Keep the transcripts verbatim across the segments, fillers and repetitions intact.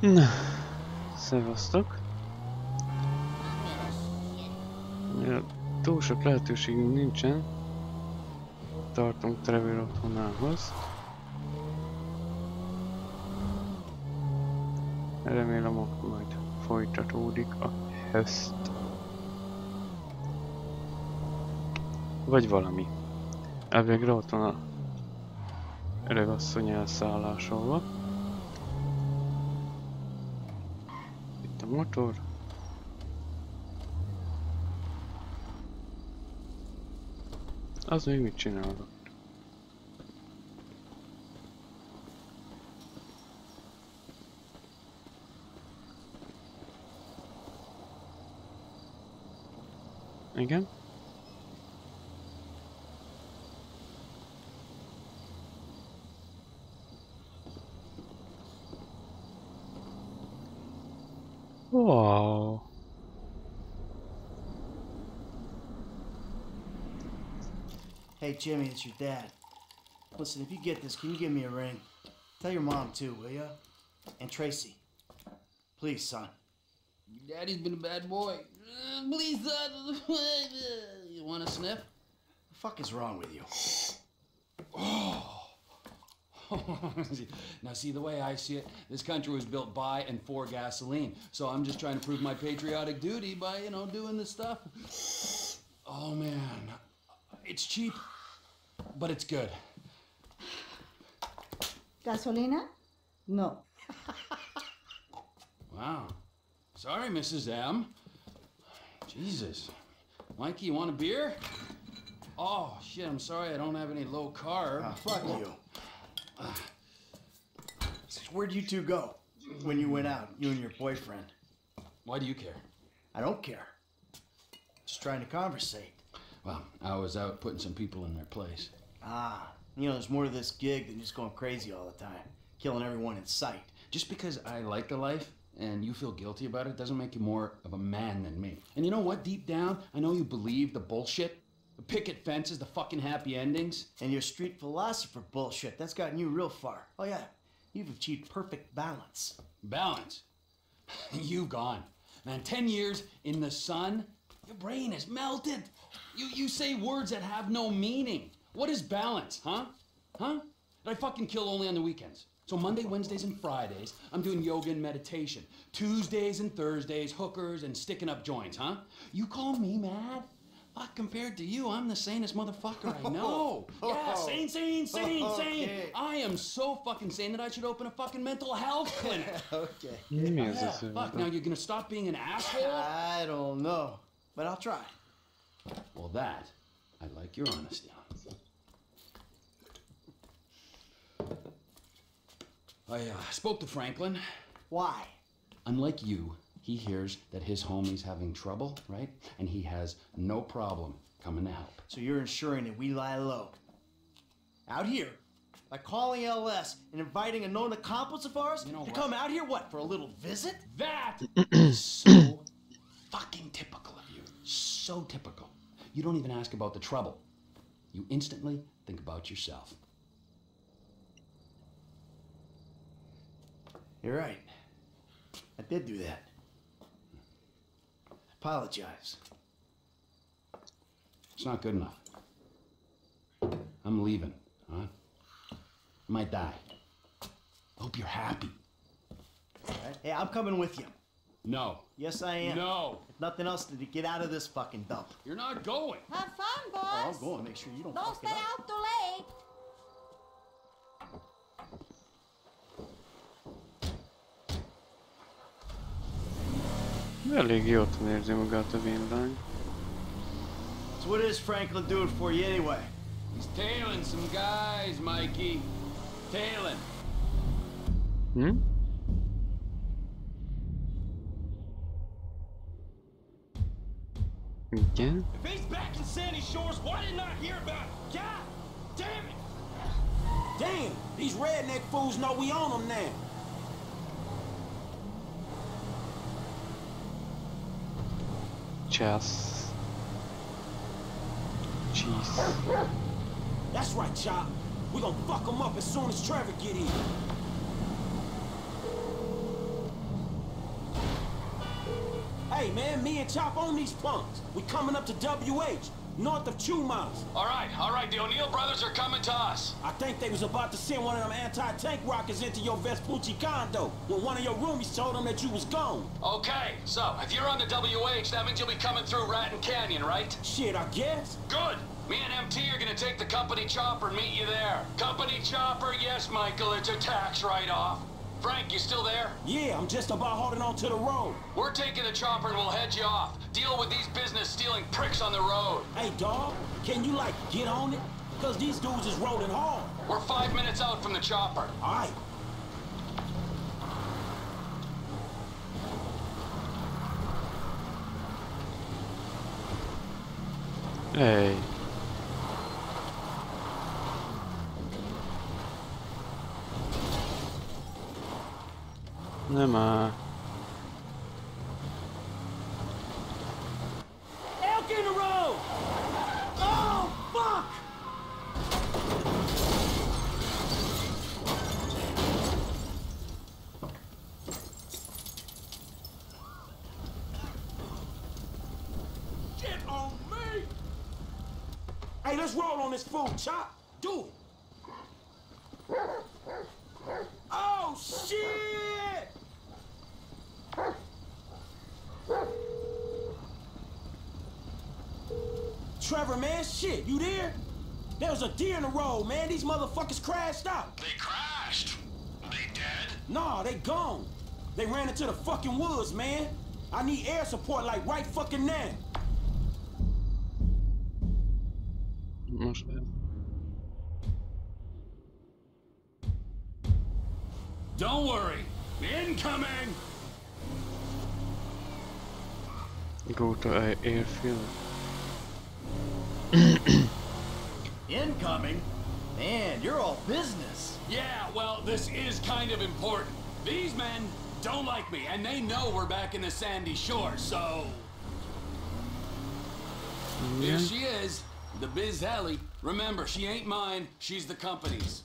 Na, szevasztok. Ja, túl sok lehetőségünk nincsen. Tartunk Trevor otthonához. Remélem, akkor majd folytatódik a höst. Vagy valami. Elvégre ott van a öregasszony elszállásolva. Itt a motor. Az még mit csinálok? Igen? Wow. Hey, Jimmy, it's your dad. Listen, if you get this, can you give me a ring? Tell your mom, too, will ya? And Tracy. Please, son. Daddy's been a bad boy. Uh, please, son. You want a sniff? The fuck is wrong with you? Oh. Now, see, the way I see it, this country was built by and for gasoline. So I'm just trying to prove my patriotic duty by, you know, doing this stuff. Oh, man. It's cheap, but it's good. Gasolina? No. Wow. Sorry, Missus M. Jesus. Mikey, you want a beer? Oh, shit, I'm sorry I don't have any low carb. Oh, fuck you. Where'd you two go when you went out, you and your boyfriend? Why do you care? I don't care. Just trying to conversate. Well, I was out putting some people in their place. Ah, you know, there's more to this gig than just going crazy all the time, killing everyone in sight. Just because I like the life and you feel guilty about it doesn't make you more of a man than me. And you know what? Deep down, I know you believe the bullshit. The picket fences, the fucking happy endings. And your street philosopher bullshit, that's gotten you real far. Oh yeah, you've achieved perfect balance. Balance? You've gone. Man, ten years in the sun, your brain is melted. You, you say words that have no meaning. What is balance, huh? Huh? Did I fucking kill only on the weekends? So Monday, Wednesdays, and Fridays, I'm doing yoga and meditation. Tuesdays and Thursdays, hookers and sticking up joints, huh? You call me mad? Fuck, compared to you, I'm the sanest motherfucker I know. Yeah, sane, sane, sane, sane. Okay. I am so fucking sane that I should open a fucking mental health clinic. Okay. Mi az Yeah, az fuck, now you're gonna stop being an asshole? I don't know, but I'll try. Well, that, I like your honesty on. I uh, spoke to Franklin. Why? Unlike you, he hears that his homie's having trouble, right? And he has no problem coming to help. So you're ensuring that we lie low. Out here, by calling L S and inviting a known accomplice of ours You know to what? come out here, what, for a little visit? That is so fucking typical of you. So typical. You don't even ask about the trouble. You instantly think about yourself. You're right. I did do that. Apologize. It's not good enough. I'm leaving, huh? I might die. I hope you're happy. All right? Hey, I'm coming with you. No. Yes, I am. No. If nothing else, to get out of this fucking dump. You're not going. Have fun, Oh, I'll boss. go and make sure you don't, Don't fuck stay it up. out too late. Elég jó otthon érzi magát a vénlány. So what is Franklin doing for you anyway? He's tailing some guys, Mikey. Tailing. Hm? Igen? If he's back in Sandy Shores, why didn't I hear about it? God damn it! Damn, these redneck fools know we on them now. Chess. Cheese. That's right, Chop. We gonna fuck them up as soon as Trevor get in. Hey, man, me and Chop on these punks. We coming up to W H, north of Chumas. All right, all right, the O'Neill brothers are coming to us. I think they was about to send one of them anti-tank rockets into your Vespucci condo when one of your roomies told them that you was gone. Okay, so if you're on the W H, that means you'll be coming through Ratton Canyon, right? Shit, I guess. Good. Me and M T are gonna take the company chopper and meet you there. Company chopper, yes, Michael, it's a tax write-off. Frank, you still there? Yeah, I'm just about holding on to the road. We're taking the chopper and we'll head you off. Deal with these business-stealing pricks on the road. Hey, dawg, can you, like, get on it? Because these dudes is rolling hard. We're five minutes out from the chopper. All right. Hey. Nem már. Elk in the road! Oh, fuck! Get on me! Hey, let's roll on this fool, Chop. Do it. Oh, shit! Trevor, man, shit, you there? There was a deer in the road, man. These motherfuckers crashed out. They crashed? They dead? Nah, they gone. They ran into the fucking woods, man. I need air support like right fucking now. Most Don't worry. Incoming! go to a airfield. Incoming? Man, you're all business. Yeah, well, this is kind of important. These men don't like me, and they know we're back in the Sandy Shore, so... Here she is, the Biz Alley. Remember, she ain't mine, she's the company's.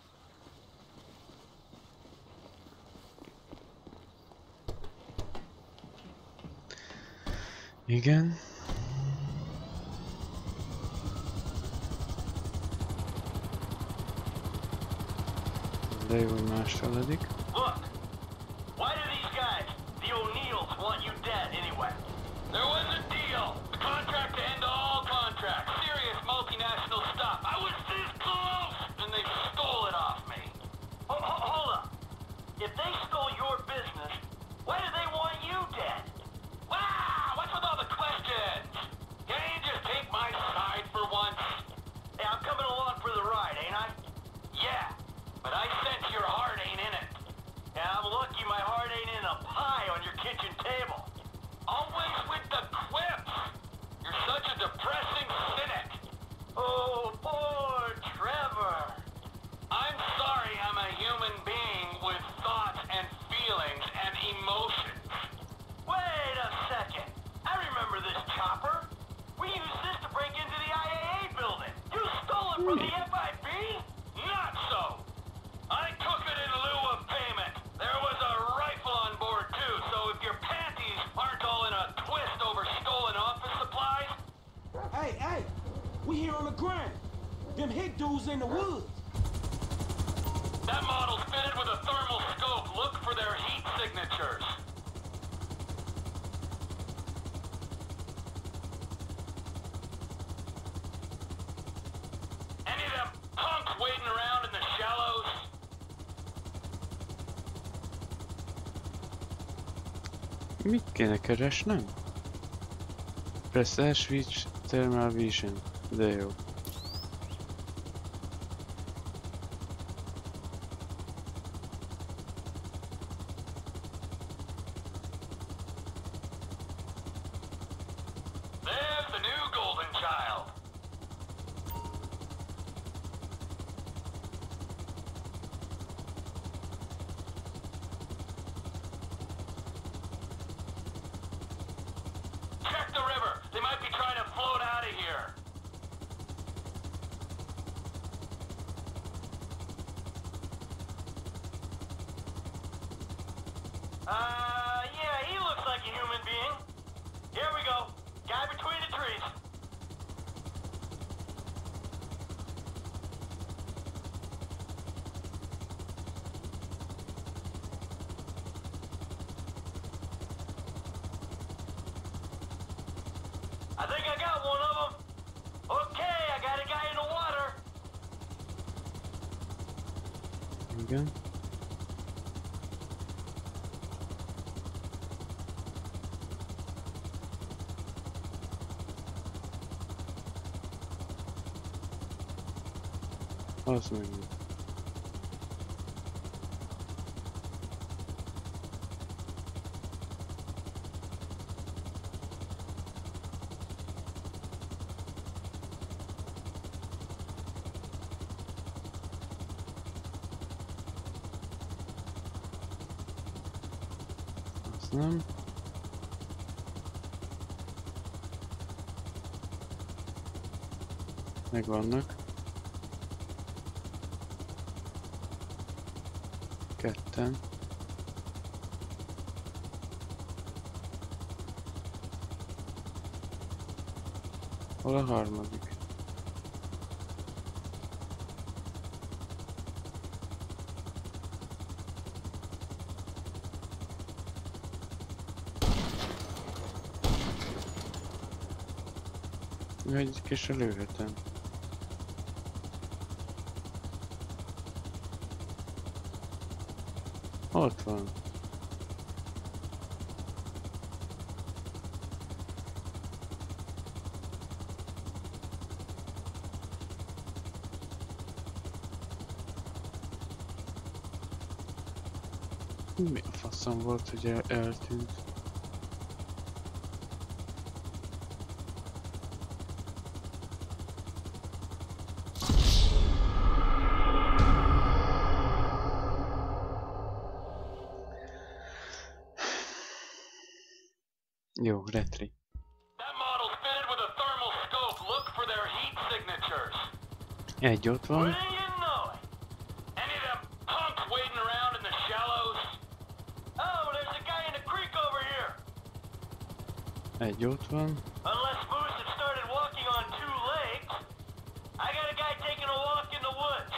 Igen. De jó, hogy más feledik. Look, why do these guys, the O'Neills, want you dead anyway? There was a deal. The contract to end all contracts. Serious multinational stuff. I was this close, and they stole it off me. Ho ho hold up. If they stole your business, why do they want you dead? Wow, what's with all the questions? Can't you just take my side for once? Hey, I'm coming along for the ride, ain't I? Yeah, but I sense your heart ain't in it. And I'm lucky my heart ain't in a pie on your kitchen table. Always with the quips. You're such a depressing cynic. Oh, poor Trevor. I'm sorry I'm a human being with thoughts and feelings and emotions. Wait a second. I remember this chopper. We used this to break into the I A A building. You stole it from the F I B? Not so. I took it in lieu of payment. There was a rifle on board too, so if your panties aren't all in a twist over stolen office supplies... Hey, hey, we here on the ground. Them hick dudes in the woods. That model's fitted with a thermal scope. Look for their heat signatures. Any of them punks waiting around in the shallows? Mit kéne keresnem? Press switch thermal vision. De jó. There's the new golden child. Check the river. They might be trying to float out of here. Uh, yeah, he looks like a human being. Here we go. Guy between the trees. I think I got one of them. Okay, I got a guy in the water. Igen. Az meg. Az nem. Megvannak. Ketten. Hol a harmadik? Egy kis lőhetem. Ott van. Mi a faszom volt, hogy el eltűnt? Jó, retri. That model's fitted with a thermal scope. Look for their heat signatures. Egy ott van. Wouldn't you know it? Any of them punks wading around in the shallows? Oh, there's a guy in the creek over here. Egy ott van. Unless Moose had started walking on two legs. I got a guy taking a walk in the woods.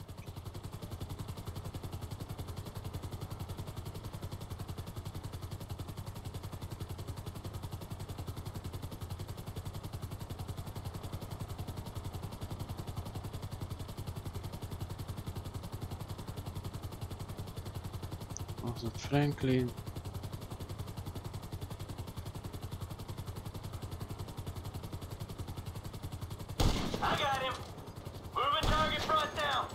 Az ott Franklin. I got him. Moving target brought down.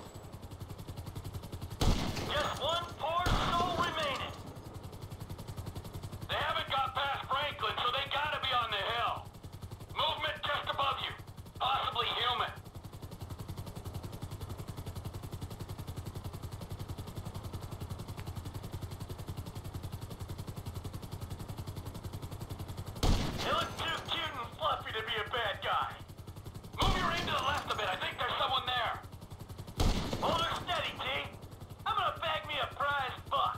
Just one poor soul remaining. They haven't got past Franklin, so they gotta be on the hill. Movement just above you. Possibly human. They look too cute and fluffy to be a bad guy. Move your aim to the left a bit. I think there's someone there. Hold her steady, T. I'm gonna bag me a prize buck.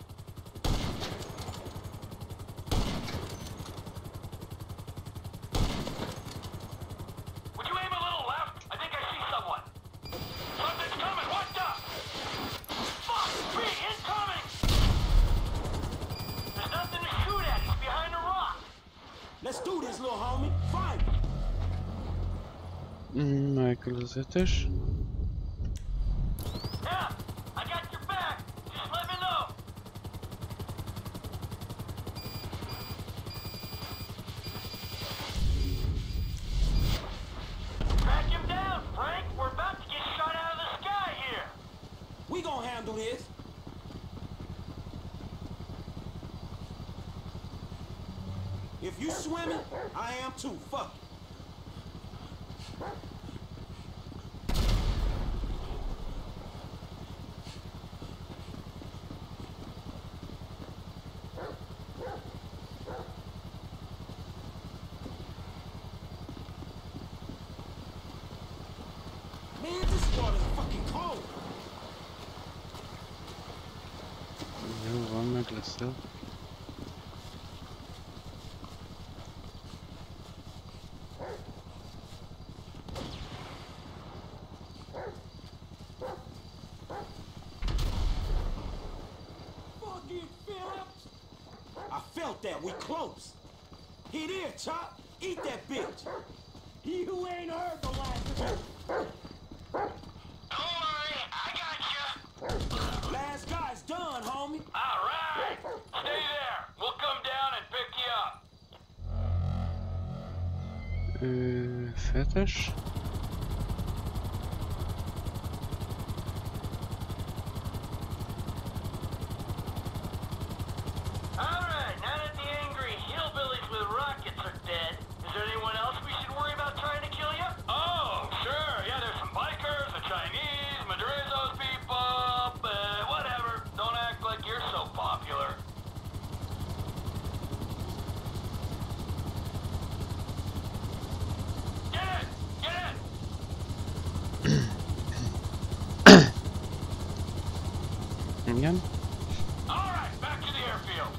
Would you aim a little left? I think I see someone. Something's coming. Watch out! Fuck! B, incoming! There's nothing to shoot at. He's behind a rock. Let's do this, little homie. Fight! Mm, megközelítés. Yeah, I got your back. Just let me know. Track him down, Frank. We're about to get shot out of the sky here. We gonna handle this. If you swimming, I am too. Fuck it. Man, this water's fucking cold. Jó, van, meg lesz el. felt that. We close. Here it is, Chop. Eat that bitch. You ain't heard the last of it. Don't worry, I got you. Last guy's done, homie. All right. Stay there. We'll come down and pick you up. Ö, fetes. All right, now that the angry hillbillies with rockets are dead, is there anyone else we should worry about trying to kill you? Oh, sure. Yeah, there's some bikers, the Chinese, Madrizos people, but whatever. Don't act like you're so popular. Get in! Get in! Igen. All right, back to the airfield.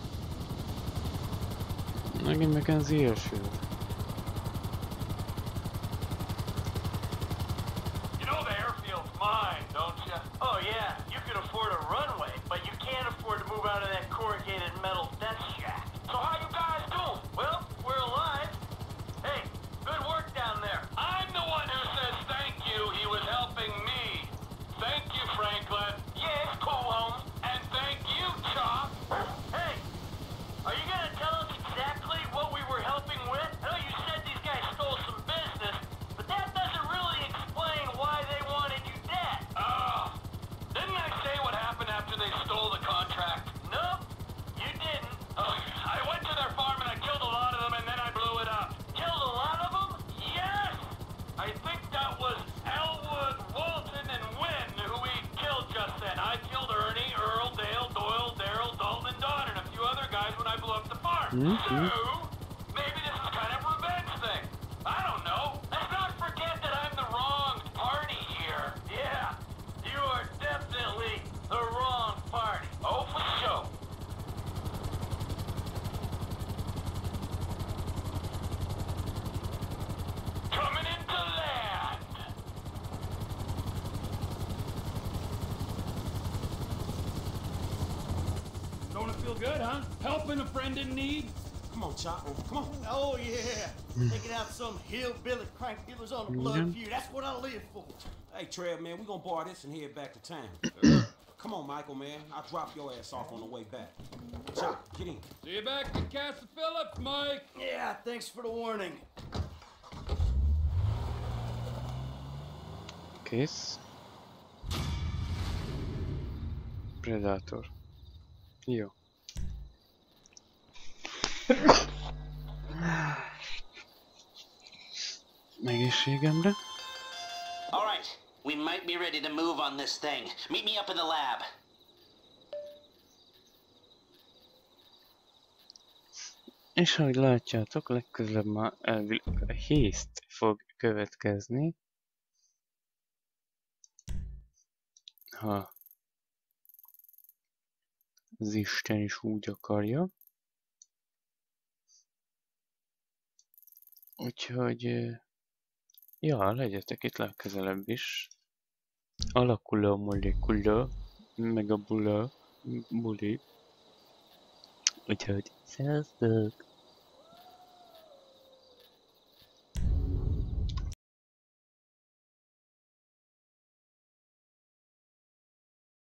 Megint Mackenzie Airfield. You know the airfield's mine, don't you? Oh yeah, you can afford a runway, but you can't afford to move out of that corrugated metal death shack. So how you guys doing? Well, we're alive. Hey, good work down there. I'm the one who says thank you. He was helping me. Thank you, Franklin. Yes, cool, home. And thank you, Chop. Hey, are you gonna tell us exactly what we were helping with? I know you said these guys stole some business, but that doesn't really explain why they wanted you dead. Oh, didn't I say what happened after they stole the contract? Nope, you didn't. Oh, I went to their farm and I killed a lot of them and then I blew it up. Killed a lot of them? Yes! I think that was Elwood, Walton, and Wynn who we killed just then. I killed Ernie, Earl, Dale, Doyle, Daryl, Dalton, and Don, and a few other guys when I blew up the farm. Mhm. So, maybe this is kind of a revenge thing. I don't know. Let's not forget that I'm the wrong party here. Yeah, you are definitely the wrong party. Oh, for sure. Coming into land. Don't it feel good, huh? Helping a friend in need? Come on, Chop. Come on. Oh, yeah. Taking out some hillbilly crank dealers on the blood feud. That's what I live for. Hey, Trev, man, we gonna borrow this and head back to town. Come on, Michael, man. I'll drop your ass off on the way back. Chop, get in. See you back at Castle Phillips, Mike. Yeah, thanks for the warning. Kész. Predator. Jó. Egészségemre. All right, we might be ready to move on this thing. Meet me up in the lab. És ahogy látjátok, legközelebb már elvileg a Haste fog következni. Ha az Isten is úgy akarja. Úgyhogy, ja, legyetek itt legközelebb is. Alakul a molekula, meg a bula, buli. Úgyhogy, sziasztok!